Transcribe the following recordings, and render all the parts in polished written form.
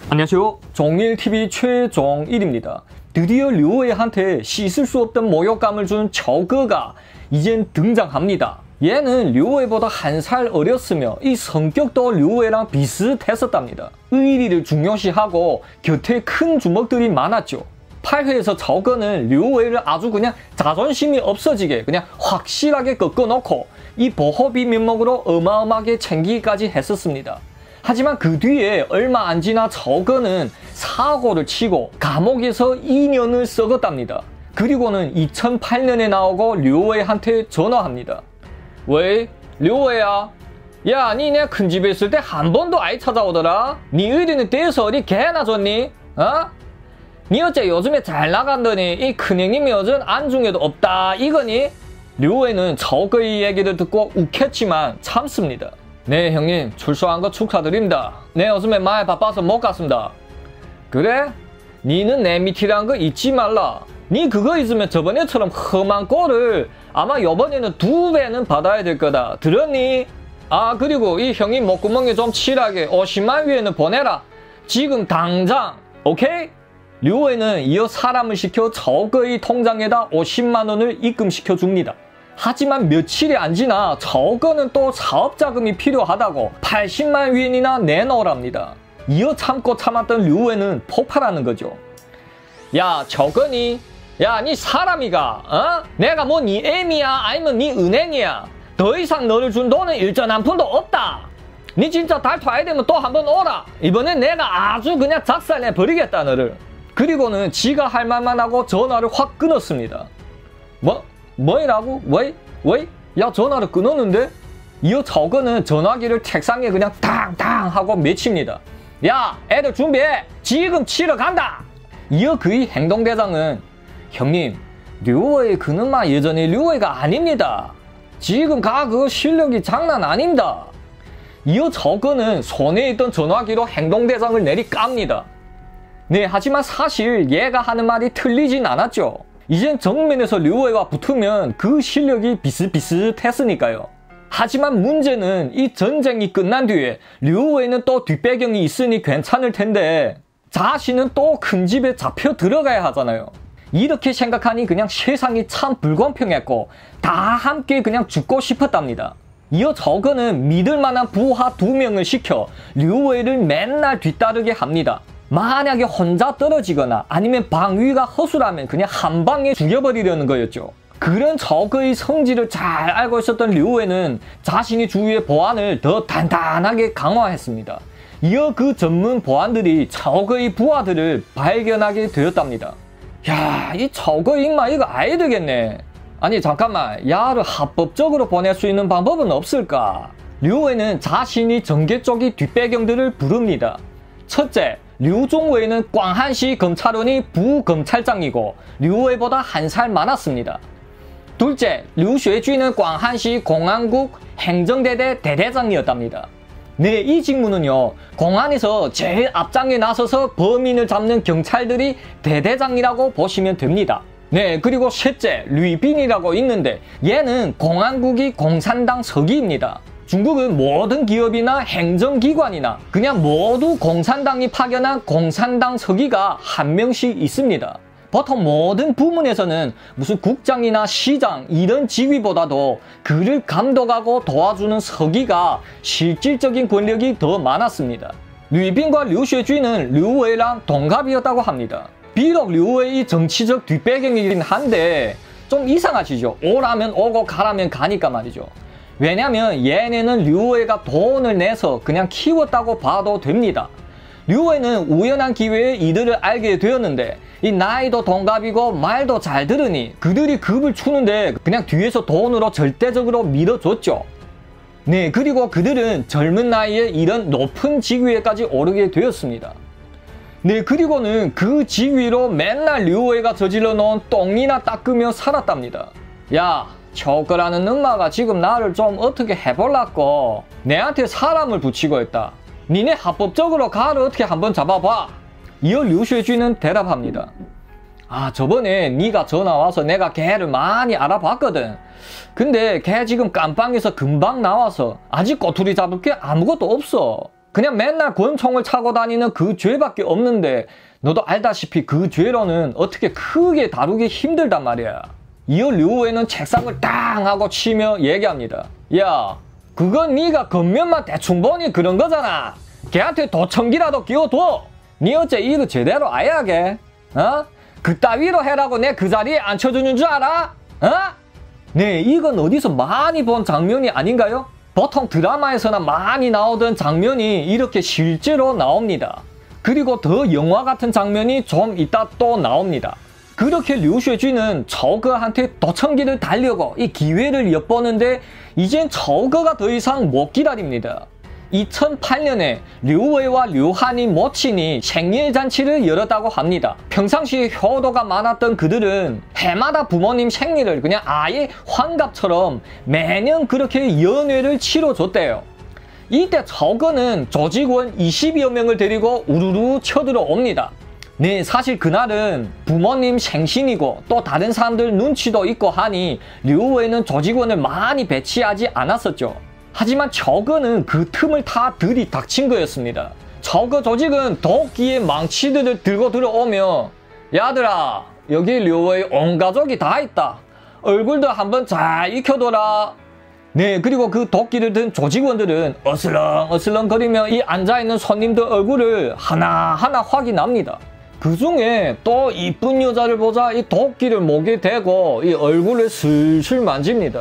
안녕하세요. 종일TV 최종일입니다. 드디어 류웨이한테 씻을 수 없던 모욕감을 준 저거가 이젠 등장합니다. 얘는 류웨이보다 한 살 어렸으며 이 성격도 류웨이랑 비슷했었답니다. 의리를 중요시하고 곁에 큰 주먹들이 많았죠. 8회에서 저거는 류웨이를 아주 그냥 자존심이 없어지게 그냥 확실하게 꺾어놓고 이 보호비 면목으로 어마어마하게 챙기기까지 했었습니다. 하지만 그 뒤에 얼마 안 지나 저거는 사고를 치고 감옥에서 2년을 썩었답니다. 그리고는 2008년에 나오고 류웨이한테 전화합니다. 왜? 류웨이야? 야, 니 내 큰 집에 있을 때 한 번도 아이 찾아오더라? 니 의리는 떼서 어디 개나 줬니? 어? 니 어째 요즘에 잘 나간더니 이 큰형님이 요즘 안중에도 없다 이거니? 류웨이는 저거의 얘기를 듣고 욱했지만 참습니다. 네 형님, 출소한 거 축하드립니다. 네, 요즘에 많이 바빠서 못 갔습니다. 그래? 니는 내 밑이란 거 잊지 말라. 니 그거 있으면 저번에처럼 험한 꼴을 아마 요번에는 2배는 받아야 될 거다. 들었니? 아, 그리고 이 형님 목구멍에 좀 칠하게 50만 위에는 보내라. 지금 당장. 오케이? 류웨이는 이어 사람을 시켜 저거의 통장에다 50만 원을 입금시켜 줍니다. 하지만 며칠이 안 지나 저거는 또 사업자금이 필요하다고 80만 위엔이나 내놓으랍니다. 이어 참고 참았던 류웨이는 폭발하는 거죠. 야, 저거니? 야, 니 사람이가? 어? 내가 뭐 니 애미야? 아니면 니 은행이야? 더 이상 너를 준 돈은 일전 한 푼도 없다. 니 진짜 달토해야 되면 또 한번 오라. 이번엔 내가 아주 그냥 작살내 버리겠다 너를. 그리고는 지가 할 말만 하고 전화를 확 끊었습니다. 뭐이라고? 왜? 야, 전화를 끊었는데? 이어 저거는 전화기를 책상에 그냥 탕탕 하고 맺힙니다. 야, 애들 준비해! 지금 치러 간다! 이어 그의 행동대장은 형님, 류웨이 그놈아 예전에 류웨이가 아닙니다. 지금 그 실력이 장난 아닙니다. 이어 저거는 손에 있던 전화기로 행동대장을 내리깝니다. 네, 하지만 사실 얘가 하는 말이 틀리진 않았죠. 이젠 정면에서 류웨이와 붙으면 그 실력이 비슷비슷했으니까요. 하지만 문제는 이 전쟁이 끝난 뒤에 류웨이는 또 뒷배경이 있으니 괜찮을 텐데 자신은 또 큰 집에 잡혀 들어가야 하잖아요. 이렇게 생각하니 그냥 세상이 참 불공평했고 다 함께 그냥 죽고 싶었답니다. 이어 저거는 믿을만한 부하 2명을 시켜 류웨이를 맨날 뒤따르게 합니다. 만약에 혼자 떨어지거나 아니면 방위가 허술하면 그냥 한 방에 죽여버리려는 거였죠. 그런 저거의 성질을 잘 알고 있었던 류웨이는 자신이 주위의 보안을 더 단단하게 강화했습니다. 이어 그 전문 보안들이 저거의 부하들을 발견하게 되었답니다. 야, 이 저거 임마 이거 아야 되겠네. 아니 잠깐만, 야를 합법적으로 보낼 수 있는 방법은 없을까? 류웨이는 자신이 정계 쪽의 뒷배경들을 부릅니다. 첫째, 류종웨이는 광안시 검찰원이 부검찰장이고 류웨이보다 한 살 많았습니다. 둘째, 류쉐쥐는 광안시 공안국 행정대대 대대장이었답니다. 네, 이 직무는요, 공안에서 제일 앞장에 나서서 범인을 잡는 경찰들이 대대장이라고 보시면 됩니다. 네, 그리고 셋째, 류빈이라고 있는데 얘는 공안국이 공산당 서기입니다. 중국은 모든 기업이나 행정기관이나 그냥 모두 공산당이 파견한 공산당 서기가 한 명씩 있습니다. 보통 모든 부문에서는 무슨 국장이나 시장 이런 직위보다도 그를 감독하고 도와주는 서기가 실질적인 권력이 더 많았습니다. 류빈과 류쉐쥐는 류웨이랑 동갑이었다고 합니다. 비록 류웨이 정치적 뒷배경이긴 한데 좀 이상하시죠? 오라면 오고 가라면 가니까 말이죠. 왜냐면 얘네는 류웨이가 돈을 내서 그냥 키웠다고 봐도 됩니다. 류웨이는 우연한 기회에 이들을 알게 되었는데 이 나이도 동갑이고 말도 잘 들으니 그들이 급을 추는데 그냥 뒤에서 돈으로 절대적으로 밀어줬죠. 네, 그리고 그들은 젊은 나이에 이런 높은 직위에까지 오르게 되었습니다. 네, 그리고는 그 직위로 맨날 류웨이가 저질러 놓은 똥이나 닦으며 살았답니다. 야, 저거라는 엄마가 지금 나를 좀 어떻게 해볼라고 내한테 사람을 붙이고 있다. 니네 합법적으로 가를 어떻게 한번 잡아봐. 이어 류쉐쥐는 대답합니다. 아, 저번에 네가 전화와서 내가 걔를 많이 알아봤거든. 근데 걔 지금 깜빵에서 금방 나와서 아직 꼬투리 잡을 게 아무것도 없어. 그냥 맨날 권총을 차고 다니는 그 죄밖에 없는데 너도 알다시피 그 죄로는 어떻게 크게 다루기 힘들단 말이야. 이어 류호에는 책상을 땅 하고 치며 얘기합니다. 야, 그건 네가 겉면만 대충 보니 그런 거잖아. 걔한테 도청기라도 끼워둬. 네 어째 이거 제대로 아야게? 어? 그따위로 해라고 내 그 자리에 앉혀주는 줄 알아? 어? 네, 이건 어디서 많이 본 장면이 아닌가요? 보통 드라마에서나 많이 나오던 장면이 이렇게 실제로 나옵니다. 그리고 더 영화 같은 장면이 좀 이따 또 나옵니다. 그렇게 류쉐쥐는 저거한테 도청기를 달려고 이 기회를 엿보는데 이젠 저거가 더 이상 못 기다립니다. 2008년에 류웨이와 류한이 모친이 생일잔치를 열었다고 합니다. 평상시에 효도가 많았던 그들은 해마다 부모님 생일을 그냥 아예 환갑처럼 매년 그렇게 연회를 치러줬대요. 이때 저거는 조직원 20여 명을 데리고 우르르 쳐들어옵니다. 네, 사실 그날은 부모님 생신이고 또 다른 사람들 눈치도 있고 하니 류웨이는 조직원을 많이 배치하지 않았었죠. 하지만 저거는 그 틈을 다 들이닥친 거였습니다. 저거 조직은 도끼에 망치들을 들고 들어오며 야들아, 여기 류웨이 온 가족이 다 있다. 얼굴도 한번 잘 익혀둬라. 네, 그리고 그 도끼를 든 조직원들은 어슬렁어슬렁거리며 이 앉아있는 손님들 얼굴을 하나하나 확인합니다. 그 중에 또 이쁜 여자를 보자 이 도끼를 목에 대고 이 얼굴을 슬슬 만집니다.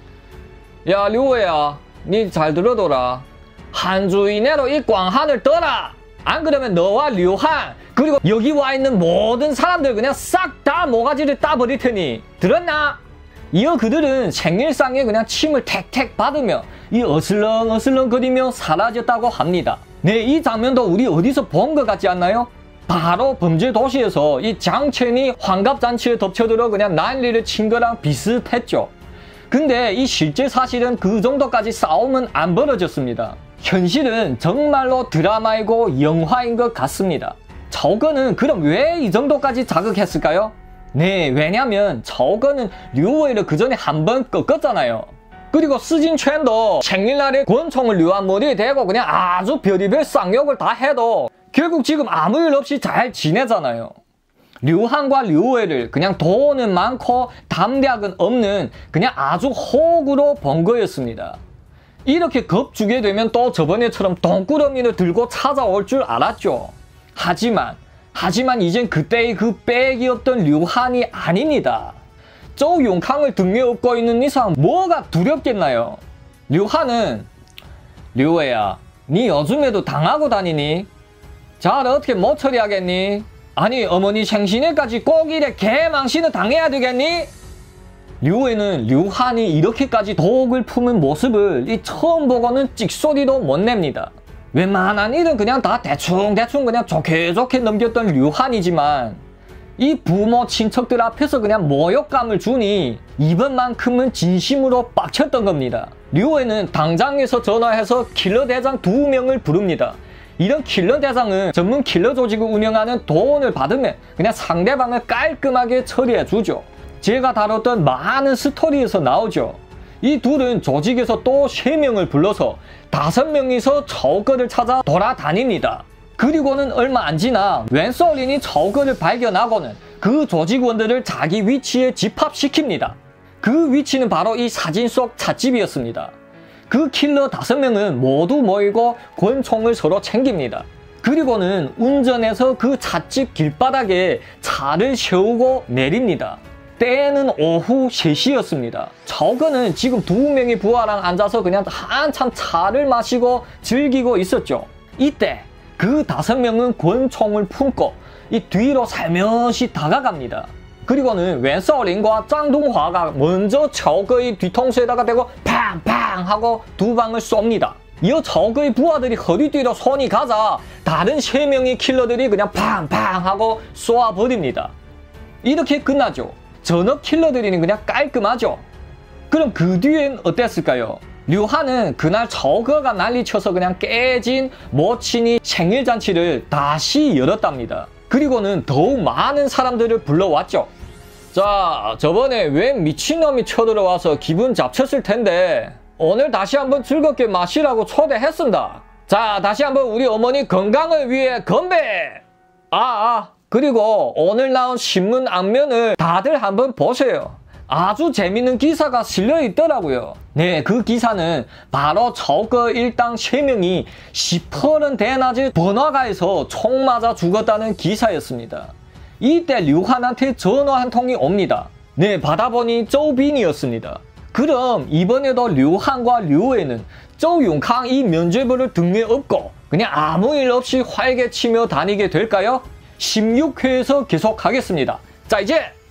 야, 류웨야, 니 잘 들어둬라. 한 주 이내로 이 광한을 떠라. 안 그러면 너와 류한 그리고 여기 와 있는 모든 사람들 그냥 싹 다 모가지를 따버릴 테니 들었나? 이어 그들은 생일상에 그냥 침을 택택 받으며 이 어슬렁어슬렁거리며 사라졌다고 합니다. 네, 이 장면도 우리 어디서 본 것 같지 않나요? 바로 범죄 도시에서 이 장첸이 환갑잔치에 덮쳐들어 그냥 난리를 친 거랑 비슷했죠. 근데 이 실제 사실은 그 정도까지 싸움은 안 벌어졌습니다. 현실은 정말로 드라마이고 영화인 것 같습니다. 저거는 그럼 왜 이 정도까지 자극했을까요? 네, 왜냐면 저거는 류웨이를 그 전에 한 번 꺾었잖아요. 그리고 스진첸도 생일날에 권총을 류한 머리에 대고 그냥 아주 별의별 쌍욕을 다 해도 결국 지금 아무 일 없이 잘 지내잖아요. 류한과 류웨이를 그냥 돈은 많고 담대함은 없는 그냥 아주 호구로 본 거였습니다. 이렇게 겁주게 되면 또 저번에처럼 돈꾸러미를 들고 찾아올 줄 알았죠. 하지만 이젠 그때의 그 빽이 없던 류한이 아닙니다. 쪼용캉을 등에 업고 있는 이상 뭐가 두렵겠나요? 류한은 류웨야, 니 요즘에도 당하고 다니니? 잘 어떻게 못 처리하겠니? 아니 어머니 생신에까지 꼭 이래 개망신을 당해야 되겠니? 류웨이는 류한이 이렇게까지 독을 품은 모습을 이 처음 보고는 찍소리도 못 냅니다. 웬만한 일은 그냥 다 대충 그냥 좋게 넘겼던 류한이지만 이 부모 친척들 앞에서 그냥 모욕감을 주니 이번만큼은 진심으로 빡쳤던 겁니다. 류웨이는 당장에서 전화해서 킬러 대장 2명을 부릅니다. 이런 킬러 대장은 전문 킬러 조직을 운영하는 돈을 받으면 그냥 상대방을 깔끔하게 처리해주죠. 제가 다뤘던 많은 스토리에서 나오죠. 이 둘은 조직에서 또 3명을 불러서 5명이서 저거를 찾아 돌아다닙니다. 그리고는 얼마 안 지나 웬소린이 저거를 발견하고는 그 조직원들을 자기 위치에 집합시킵니다. 그 위치는 바로 이 사진 속 찻집이었습니다. 그 킬러 5명은 모두 모이고 권총을 서로 챙깁니다. 그리고는 운전해서 그 찻집 길바닥에 차를 세우고 내립니다. 때는 오후 3시였습니다. 저거는 지금 2명의 부하랑 앉아서 그냥 한참 차를 마시고 즐기고 있었죠. 이때 그 5명은 권총을 품고 이 뒤로 살며시 다가갑니다. 그리고는 웬소린과 짱동화가 먼저 저거의 뒤통수에다가 대고 팡팡 하고 2방을 쏩니다. 이어 저거의 부하들이 허리 뒤로 손이 가자 다른 3명의 킬러들이 그냥 팡팡 하고 쏘아버립니다. 이렇게 끝나죠. 전업 킬러들이 그냥 깔끔하죠. 그럼 그 뒤엔 어땠을까요? 류한은 그날 저거가 난리쳐서 그냥 깨진 모친이 생일잔치를 다시 열었답니다. 그리고는 더욱 많은 사람들을 불러왔죠. 자, 저번에 웬 미친놈이 쳐들어와서 기분 잡쳤을 텐데 오늘 다시 한번 즐겁게 마시라고 초대했습니다. 자, 다시 한번 우리 어머니 건강을 위해 건배! 그리고 오늘 나온 신문 앞면을 다들 한번 보세요. 아주 재밌는 기사가 실려 있더라고요. 네, 그 기사는 바로 저거 일당 3명이 시퍼런 대낮에 번화가에서 총 맞아 죽었다는 기사였습니다. 이때 류한한테 전화 한 통이 옵니다. 네, 받아보니 쪼빈이었습니다. 그럼 이번에도 류한과 류에는 쪼용캉 이 면죄부를 등에 업고 그냥 아무 일 없이 활개치며 다니게 될까요? 16회에서 계속하겠습니다. 자, 이제